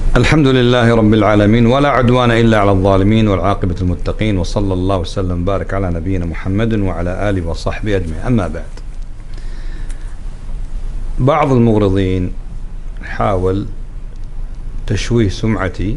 الحمد لله رب العالمين، ولا عدوان إلا على الظالمين، والعاقبة المتقين، وصلى الله وسلم وبارك على نبينا محمد وعلى آله وصحبه أجمعين. أما بعد، بعض المغرضين حاول تشويه سمعتي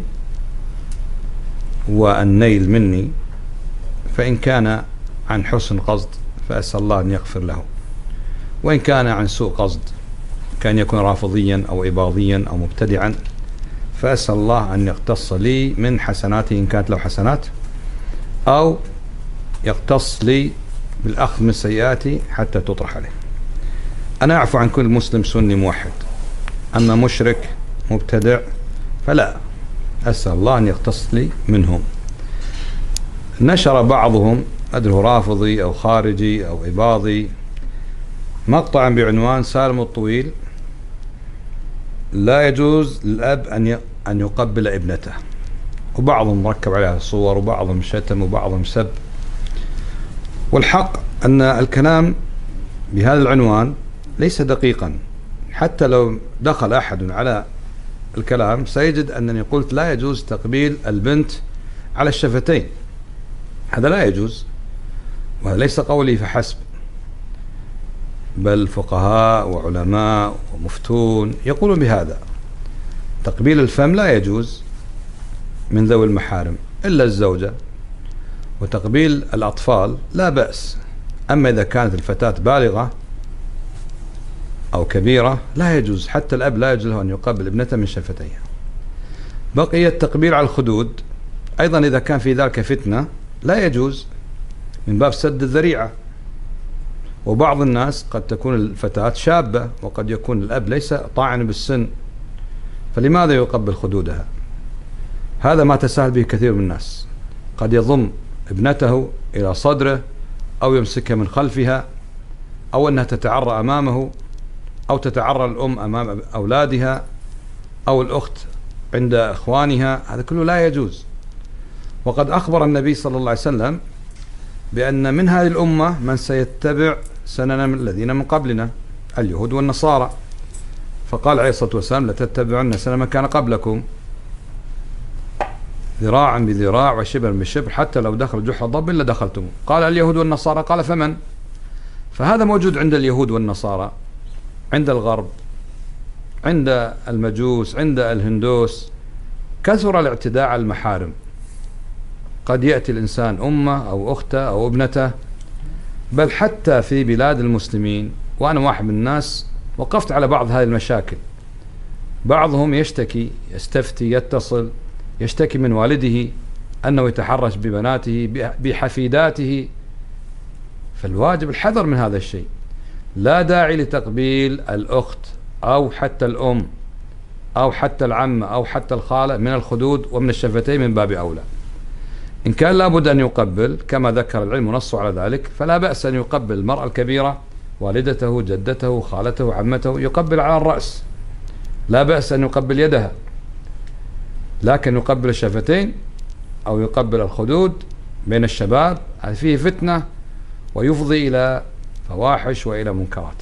والنيل مني، فإن كان عن حسن قصد فأسأل الله أن يغفر له، وإن كان عن سوء قصد كان يكون رافضيا أو إباضيا أو مبتدعا فأسأل الله أن يقتص لي من حسناته إن كانت له حسنات، أو يقتص لي بالأخذ من سيئاتي حتى تطرح عليه. أنا أعفو عن كل مسلم سني موحد، أما مشرك مبتدع فلا، أسأل الله أن يقتص لي منهم. نشر بعضهم أدري رافضي أو خارجي أو إباضي مقطعا بعنوان سالم الطويل لا يجوز للأب أن يقبل ابنته، وبعضهم ركب عليها صور وبعضهم شتم وبعضهم سب. والحق أن الكلام بهذا العنوان ليس دقيقا، حتى لو دخل أحد على الكلام سيجد أنني قلت لا يجوز تقبيل البنت على الشفتين، هذا لا يجوز، وهذا ليس قولي فحسب، بل فقهاء وعلماء ومفتون يقولون بهذا. تقبيل الفم لا يجوز من ذوي المحارم إلا الزوجة، وتقبيل الأطفال لا بأس، أما إذا كانت الفتاة بالغة أو كبيرة لا يجوز، حتى الأب لا يجوز له أن يقبل ابنته من شفتيها. بقي التقبيل على الخدود أيضا إذا كان في ذلك فتنة لا يجوز، من باب سد الذريعة. وبعض الناس قد تكون الفتاة شابة وقد يكون الأب ليس طاعن بالسن، فلماذا يقبل خدودها؟ هذا ما تساهل به كثير من الناس، قد يضم ابنته إلى صدره أو يمسكها من خلفها، أو أنها تتعرى أمامه، أو تتعرى الأم أمام أولادها، أو الأخت عند إخوانها، هذا كله لا يجوز. وقد أخبر النبي صلى الله عليه وسلم بأن من هذه الأمة من سيتبع سنن من الذين من قبلنا اليهود والنصارى، فقال عليه الصلاة والسلام لتتبعن سنن من كان قبلكم ذراعا بذراع وشبرا بشبر حتى لو دخل جحر ضب لدخلتم. قال اليهود والنصارى، قال فمن؟ فهذا موجود عند اليهود والنصارى، عند الغرب، عند المجوس، عند الهندوس، كثر الاعتداء على المحارم. قد يأتي الإنسان أمه أو أخته أو ابنته، بل حتى في بلاد المسلمين، وأنا واحد من الناس وقفت على بعض هذه المشاكل، بعضهم يشتكي، يستفتي، يتصل، يشتكي من والده أنه يتحرش ببناته بحفيداته، فالواجب الحذر من هذا الشيء. لا داعي لتقبيل الأخت أو حتى الأم أو حتى العمة أو حتى الخالة من الخدود ومن الشفتين من باب أولى. إن كان لابد أن يقبل كما ذكر العلم ونصوا على ذلك فلا بأس أن يقبل المرأة الكبيرة والدته، جدته، خالته، عمته، يقبل على الرأس، لا بأس أن يقبل يدها، لكن يقبل الشفتين أو يقبل الخدود بين الشباب هذا فيه فتنة ويفضي إلى فواحش وإلى منكرات.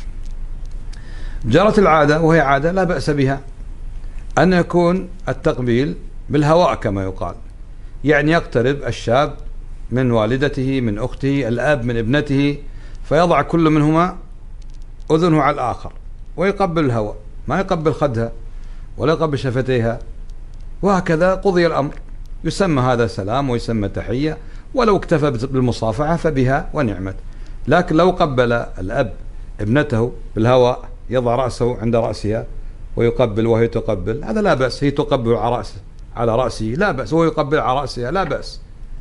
جرت العادة، وهي عادة لا بأس بها، أن يكون التقبيل بالهواء كما يقال، يعني يقترب الشاب من والدته، من أخته، الأب من ابنته، فيضع كل منهما أذنه على الآخر ويقبل الهواء، ما يقبل خدها ولا يقبل شفتيها، وهكذا قضي الأمر. يسمى هذا سلام ويسمى تحية، ولو اكتفى بالمصافحة فبها ونعمت. لكن لو قبل الأب ابنته بالهواء، يضع رأسه عند رأسها ويقبل وهي تقبل، هذا لا بأس، هي تقبل على رأسه لا بأس، وهو يقبل على رأسها لا بأس.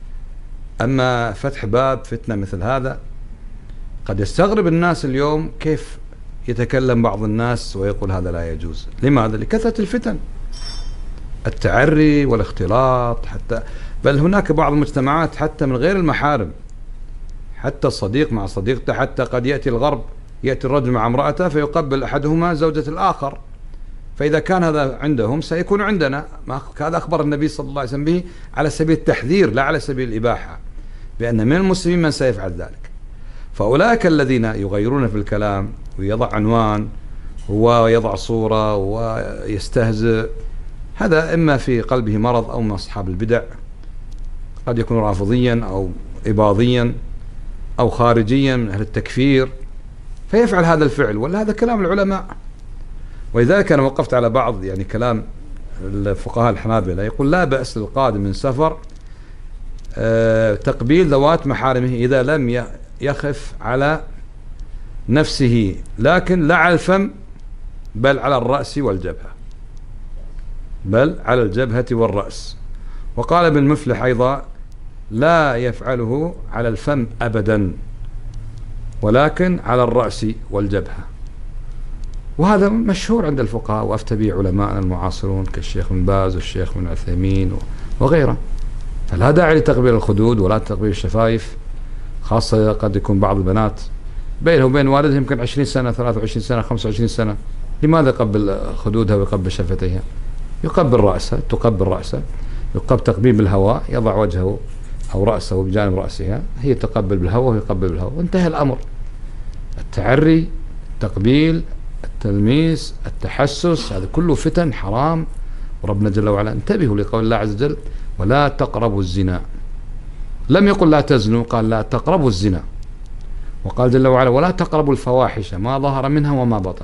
أما فتح باب فتنة مثل هذا، قد يستغرب الناس اليوم كيف يتكلم بعض الناس ويقول هذا لا يجوز. لماذا؟ لكثرة الفتن، التعري والاختلاط، حتى بل هناك بعض المجتمعات حتى من غير المحارم، حتى الصديق مع صديقته، حتى قد يأتي الغرب، يأتي الرجل مع امرأته فيقبل أحدهما زوجة الآخر، فإذا كان هذا عندهم سيكون عندنا. هذا أخبر النبي صلى الله عليه وسلم به على سبيل التحذير لا على سبيل الإباحة، بأن من المسلمين من سيفعل ذلك. فأولئك الذين يغيرون في الكلام ويضع عنوان ويضع صورة ويستهزئ، هذا إما في قلبه مرض أو من أصحاب البدع، قد يكون رافضيا أو إباضيا أو خارجيا من أهل التكفير فيفعل هذا الفعل، ولا هذا كلام العلماء. ولذلك أنا وقفت على بعض يعني كلام الفقهاء الحنابلة، يقول لا بأس للقادم من سفر تقبيل ذوات محارمه إذا لم يخف على نفسه، لكن لا على الفم بل على الرأس والجبهة، بل على الجبهة والرأس. وقال ابن مفلح أيضا لا يفعله على الفم أبدا ولكن على الرأس والجبهة. وهذا مشهور عند الفقهاء وأفتى به علماءنا المعاصرون كالشيخ بن باز والشيخ بن عثيمين وغيره. فلا داعي لتقبيل الخدود ولا تقبيل الشفايف، خاصة قد يكون بعض البنات بينه وبين والدها يمكن 20 سنة 23 سنة 25 سنة، لماذا يقبل خدودها ويقبل شفتيها؟ يقبل رأسها، تقبل رأسها، يقبل تقبيل بالهواء، يضع وجهه أو رأسه بجانب رأسها، هي تقبل بالهواء ويقبل بالهواء، وانتهى الأمر. التعري، التقبيل، التلميس، التحسس، هذا كله فتن حرام. وربنا جل وعلا انتبهوا لقول الله عز وجل ولا تقربوا الزنا، لم يقل لا تزنوا، قال لا تقربوا الزنا. وقال جل وعلا ولا تقربوا الفواحش ما ظهر منها وما بطن،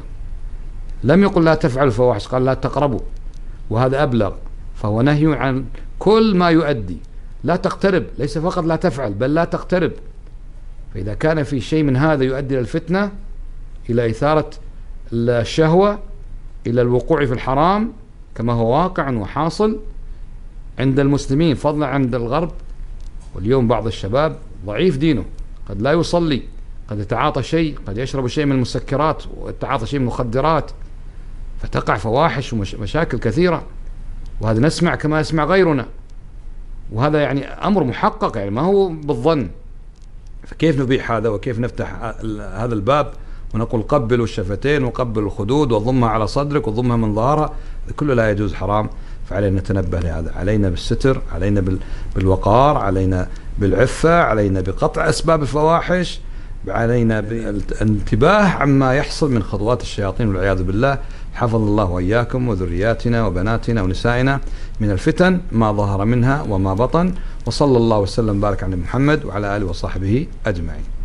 لم يقل لا تفعلوا الفواحش، قال لا تقربوا، وهذا أبلغ، فهو نهي عن كل ما يؤدي. لا تقترب، ليس فقط لا تفعل بل لا تقترب. فإذا كان في شيء من هذا يؤدي إلى الفتنة، إلى إثارة الشهوة، إلى الوقوع في الحرام كما هو واقع وحاصل عند المسلمين فضلا عند الغرب. واليوم بعض الشباب ضعيف دينه، قد لا يصلي، قد يتعاطى شيء، قد يشرب شيء من المسكرات ويتعاطى شيء من المخدرات، فتقع فواحش ومشاكل كثيرة. وهذا نسمع كما يسمع غيرنا، وهذا يعني أمر محقق، يعني ما هو بالظن. فكيف نبيح هذا وكيف نفتح هذا الباب ونقول قبلوا الشفتين وقبلوا الخدود وضمها على صدرك وضمها من ظهرها؟ كله لا يجوز، حرام. فعلينا نتنبه لهذا، علينا بالستر، علينا بالوقار، علينا بالعفة، علينا بقطع أسباب الفواحش، علينا بالانتباه عما يحصل من خطوات الشياطين والعياذ بالله. حفظ الله وإياكم وذرياتنا وبناتنا ونسائنا من الفتن ما ظهر منها وما بطن. وصلى الله وسلم وبارك على محمد وعلى آله وصحبه أجمعين.